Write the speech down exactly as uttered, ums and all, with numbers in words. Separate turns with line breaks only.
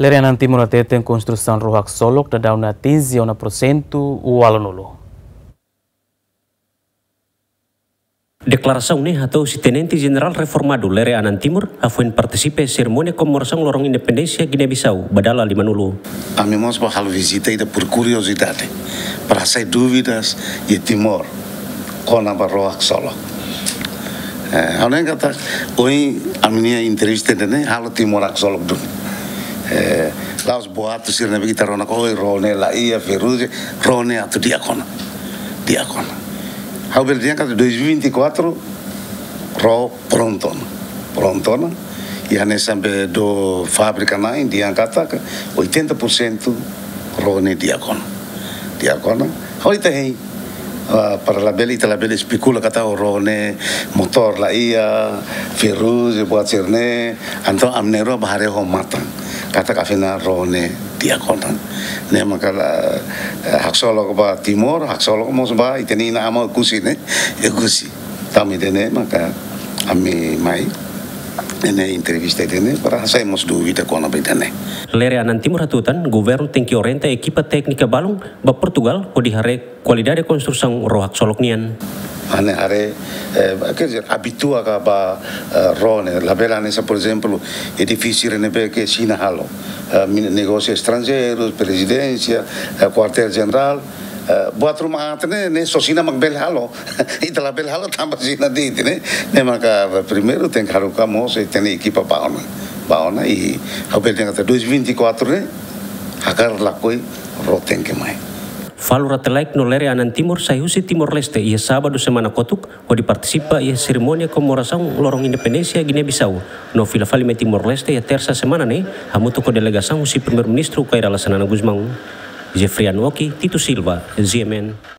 Lerianan Timur Atete em construção Rohak Solok da dá uma tinzi a por cento o alunulo.
Declaração né atau si Tenente General Reformado Lerianan Timur afuin participe cerimônia comemoração lorong independência Guiné-Bissau badala lima nulu.
A mim mos bahal visita ida por curiosidade para sair dúvidas e Timor com a Rohak Solok. Eh, Auleng kata, oi a minha entrevista dene halo Timor Rohak Solok dun. Eh, lá os boatos sirne kita rona ko oi rone la ia Feruze rone atu diakona. Diakona. Hau berdian kata dois mil e vinte e quatro ro prontona. Prontona. E ane sampai do fábrica nain dia kata que oitenta por cento rone diakona. Diakona. Hau ita hei Uh, para la bela ita la bela specula kata rone motor la ia Feruze buat sirne anto amnero bahare ho matang kata kafina rone diakona ne makala Rohak Solok ba Timor Rohak Solok mo ba iteni na amo kusi ne e kusi tami dene maka ami mai nene entrevista dene para saímos dúvida com a bedane.
Lerianan Timur hatutan governo tem que orienta equipa técnica balong ba Portugal o di hare qualidade construção Rohak Solok nian.
Ane hare eh, quer dizer habitua ka ba uh, rone la bela nessa por exemplo edifício renebe que China halo uh, negócios estrangeiros presidência uh, quartel general Uh, buat rumah atene ne sosina magbel halo ita la bel halo tambah sina di ne ne maka primeiro tem que haruka mos e tem equipa baona baona e ao bel tem até dois mil e vinte e quatro ne hakar lakoi roten que mai
Falu ratelaik no Lerianan Timur sayusi Timor Leste ia sábado semana kotuk o di participa ia cerimônia comemoração lorong independência Guiné-Bissau no Vila Falime Timor Leste ia terça semana ne hamutu ko delegação si primeiro ministro Kaira Lassanana Guzmão Jeffrey Anwoki, Tito Silva, Z M N.